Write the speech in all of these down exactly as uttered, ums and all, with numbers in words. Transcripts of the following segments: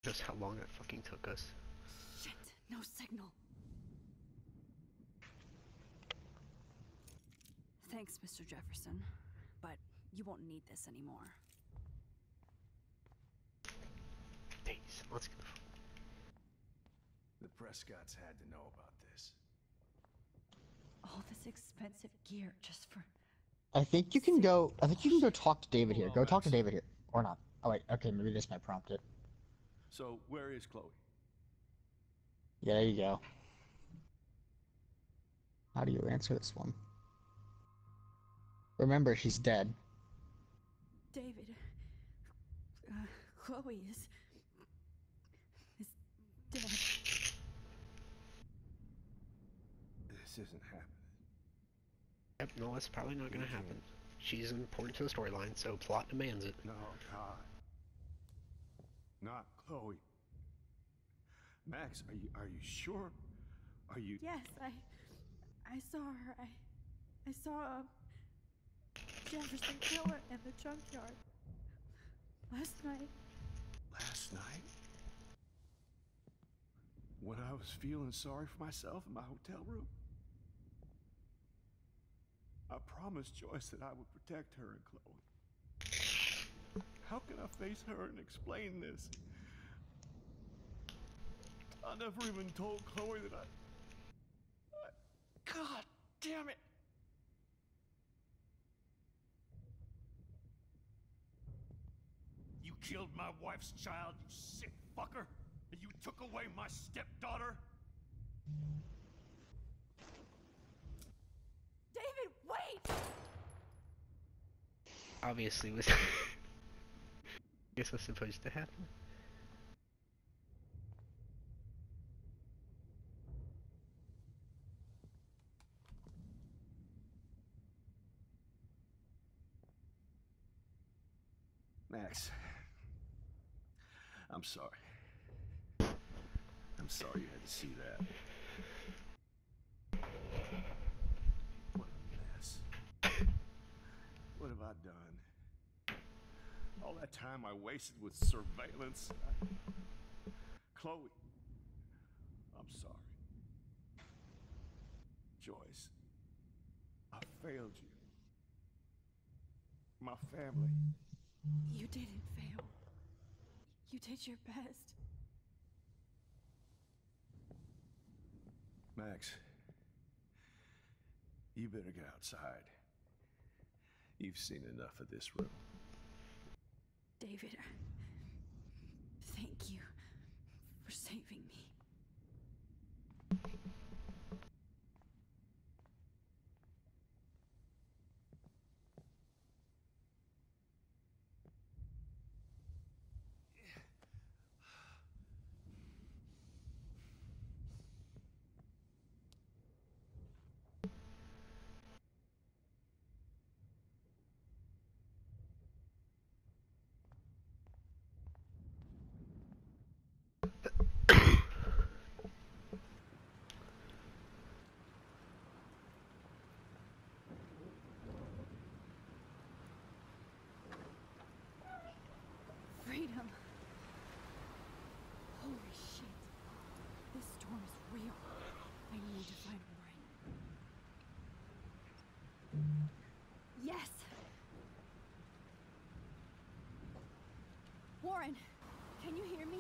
Just how long that fucking took us. Shit, no signal. Thanks, Mister Jefferson, but you won't need this anymore. Days, let's go. The Prescotts had to know about this. All this expensive gear just for... I think you can go. I think you can go talk to David here. Hold Go on, talk to Max. David here, or not. Oh wait. Okay, maybe this might prompt it. So, where is Chloe? Yeah, there you go. How do you answer this one? Remember, she's dead. David... Uh, Chloe is... is dead. This isn't happening. Yep, no, that's probably not gonna happen. She's important to the storyline, so plot demands it. No, God. Not Chloe. Max, are you are you sure? Are you... Yes, I... I saw her. I... I saw a... Jefferson kill her in the junkyard. Last night. Last night? When I was feeling sorry for myself in my hotel room? I promised Joyce that I would protect her and Chloe. How can I face her and explain this? I never even told Chloe that I... I... God damn it! You killed my wife's child, you sick fucker! And you took away my stepdaughter? David, wait! Obviously, was this was supposed to happen. Max, I'm sorry. I'm sorry you had to see that. What a mess. What have I done? All that time I wasted with surveillance. I... Chloe, I'm sorry. Joyce, I failed you. My family. You didn't fail. You did your best. Max, you better get outside. You've seen enough of this room. David, thank you for saving me. Freedom. Holy shit. This storm is real. I need to find Warren. Yes! Warren, can you hear me?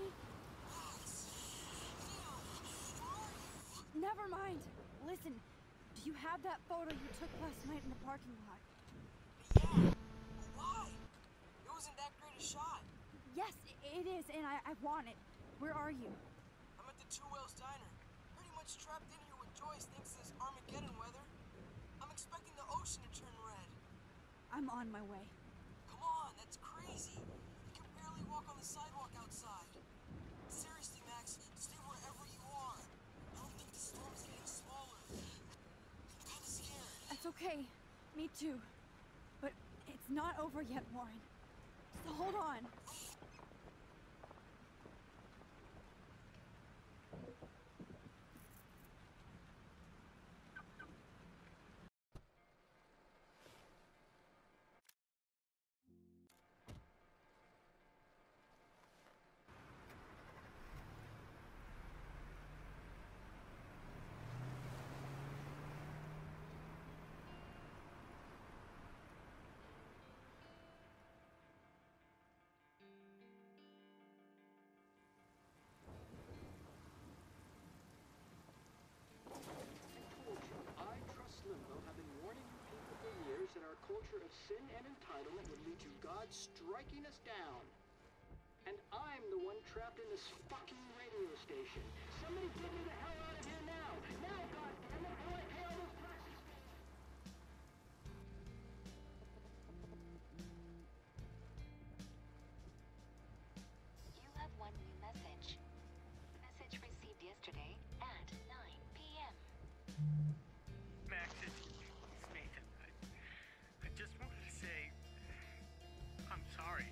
Never mind. Listen, do you have that photo you took last night in the parking lot? Yeah. Why? It wasn't that great a shot. Yes, it is, and I, I want it. Where are you? I'm at the Two Whales Diner. Pretty much trapped in here with Joyce thinks this Armageddon weather. I'm expecting the ocean to turn red. I'm on my way. Come on, that's crazy. You can barely walk on the sidewalk outside. Seriously, Max, stay wherever you are. I don't think the storm is getting smaller. I'm kinda scared. That's okay. Me too. But it's not over yet, Warren. So hold on. sin and entitlement would lead to God striking us down. And I'm the one trapped in this fucking radio station. Somebody get me the hell out of here now! Now, goddammit, before I pay all those taxes! You have one new message. Message received yesterday at nine p m Max, it's, it's Nathan. I, I just wanted to say, I'm sorry.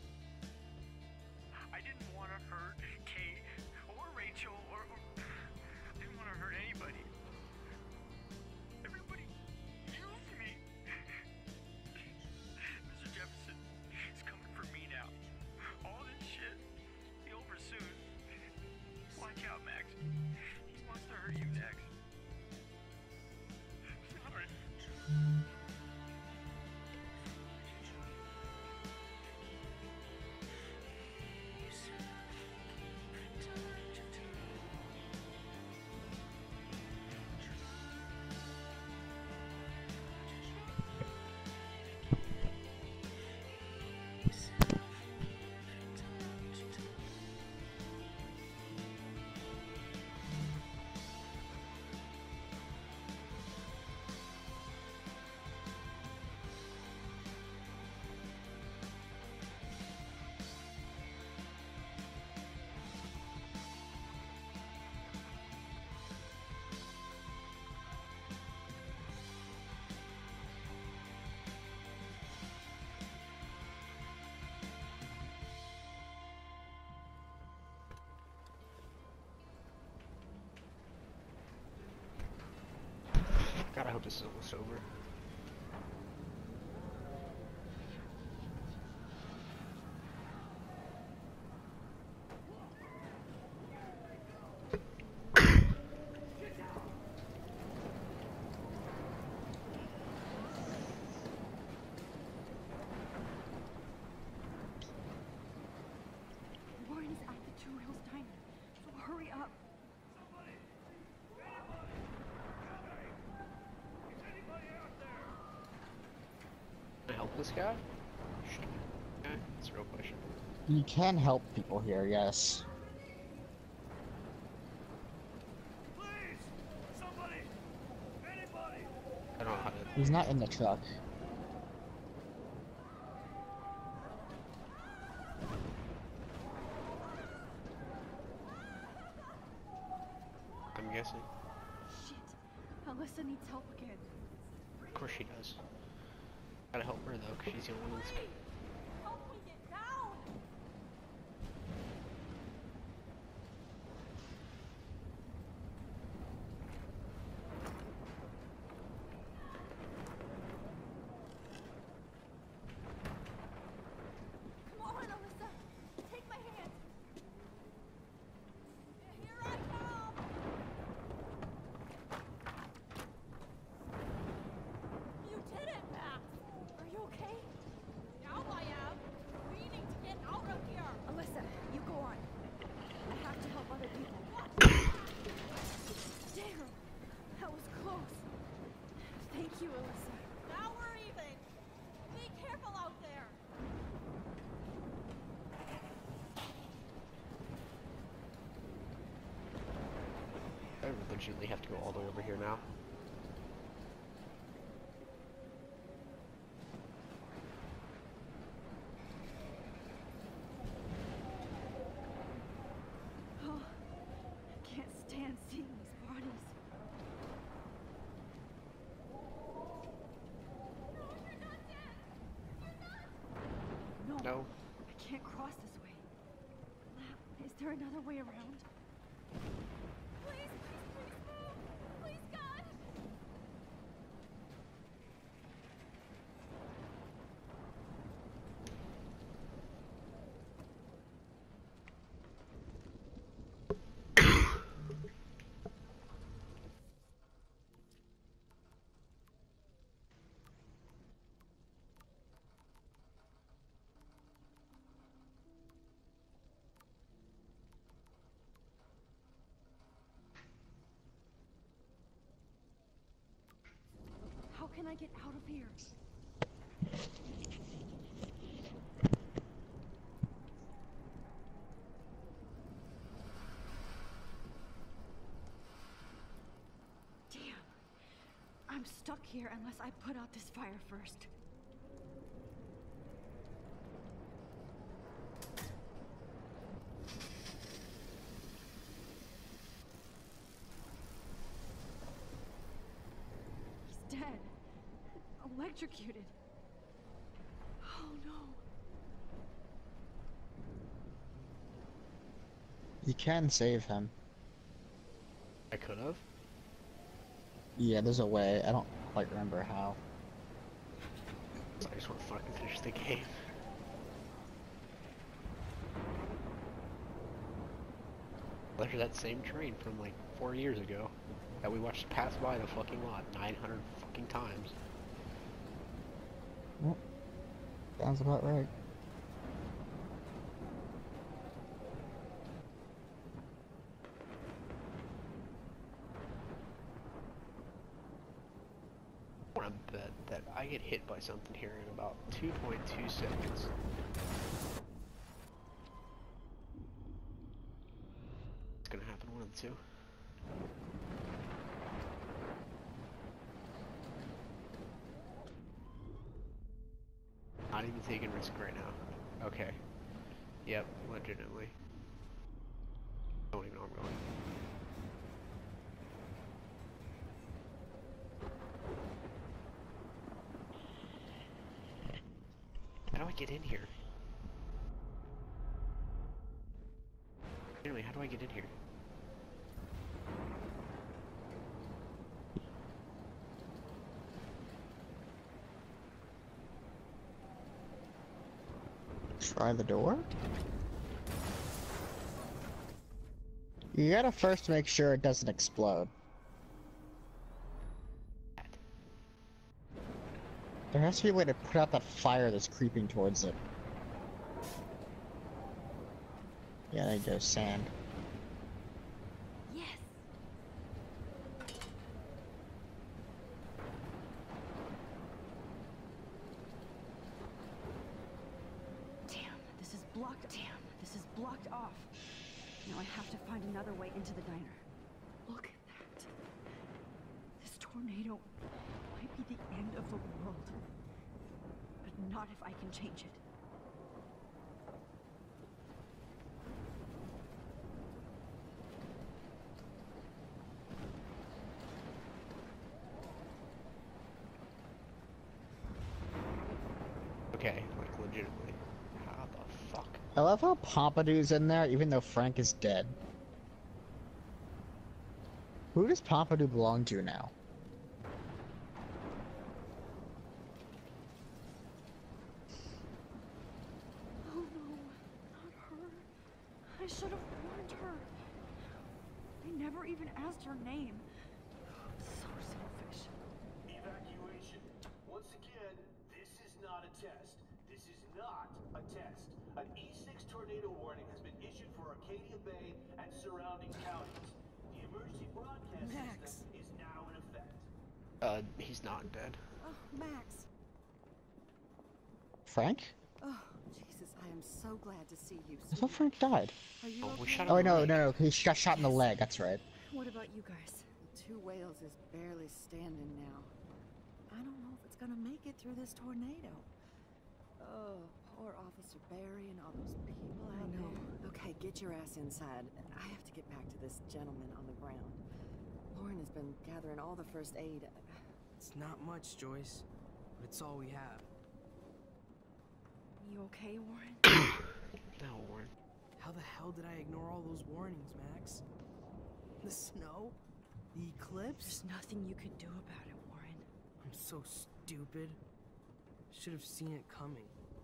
I didn't want to hurt Kate or Rachel or, or I didn't want to hurt anybody. Everybody used me. Mister Jefferson is coming for me now. All this shit will be over soon. Watch out, Max. He wants to hurt you next. Sorry. God, I hope this is almost over. Warren is at the Two Rails Diner, so hurry up. Can I help this guy? Should I? Okay, that's a real question. You can help people here, yes. Please! Somebody! Anybody! I don't know how to. He's not in the truck. I'm guessing. Shit. Alyssa needs help again. Of course she does. Gotta help her though, cause she's the only one that's. Help me get down! Come on, Alyssa! Take my hand! Here I come! You did it, Max! Are you okay? Now I am! We need to get out of here! Alyssa, you go on. I have to help other people. What? Damn! That was close. Thank you, Alyssa. Now we're even! Be careful out there! I legitimately have to go all the way over here now. Oh, I can't stand seeing these bodies. No, No. I can't cross this way. Uh, Is there another way around? Please, please, please move! Please, God! How can I get out of here? Damn. I'm stuck here unless I put out this fire first. He's dead. Electrocuted. Oh no. You can save him. I could have. Yeah, there's a way. I don't quite remember how. I just want to fucking finish the game. There's that same train from like four years ago that we watched pass by the fucking lot nine hundred fucking times. Yep. Sounds about right. I want to bet that I get hit by something here in about two point two seconds. It's gonna happen one of the two. Not even taking risk right now. Okay. Yep, legitimately. Don't even know where I'm going. How do I get in here? Anyway, how do I get in here? Try the door? You gotta first make sure it doesn't explode. There has to be a way to put out that fire that's creeping towards it. Yeah, there goes sand. Yes. Damn, this is blocked. Damn, this is blocked off. Now I have to find another way into the diner. Look at that. This tornado might be the end of the world. But not if I can change it. Okay, like legitimately. How the fuck? I love how Pompidou's in there, even though Frank is dead. Who does Pompidou belong to now? Oh no, not her. I should have warned her. I never even asked her name. So selfish. Evacuation. Once again, this is not a test. This is not a test. An E six tornado warning has been issued for Arcadia Bay and surrounding counties. The emergency broadcast Max. system is now in effect. Uh, he's not dead. Oh, Max. Frank? Oh, Jesus, I am so glad to see you. I thought sweetie. Frank died. Are you Oh, we okay? shot him Oh, in the no, leg. no, no, he got shot in the leg, that's right. What about you guys? Two Whales is barely standing now. I don't know if it's gonna make it through this tornado. Oh, poor Officer Barry and all those people I out know. there. Okay, get your ass inside. I have to get back to this gentleman on the ground. Lauren has been gathering all the first aid. It's not much, Joyce, but it's all we have. You okay, Warren? No, Warren. How the hell did I ignore all those warnings, Max? The snow? The eclipse? There's nothing you could do about it, Warren. I'm so stupid. Should have seen it coming.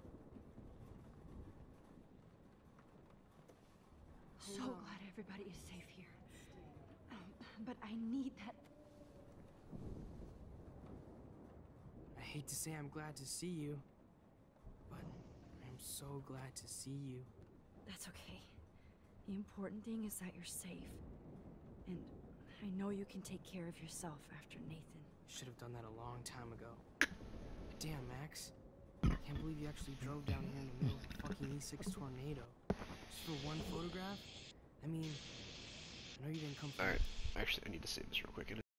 So glad everybody is safe here. Um, but I need that. I hate to say I'm glad to see you, but I'm so glad to see you. That's okay. The important thing is that you're safe. And I know you can take care of yourself after Nathan. Should have done that a long time ago. Damn, Max. Can't believe you actually drove down here in the middle of a fucking E six tornado. Just for one photograph? I mean, I know you didn't come from... Alright, actually I need to save this real quick.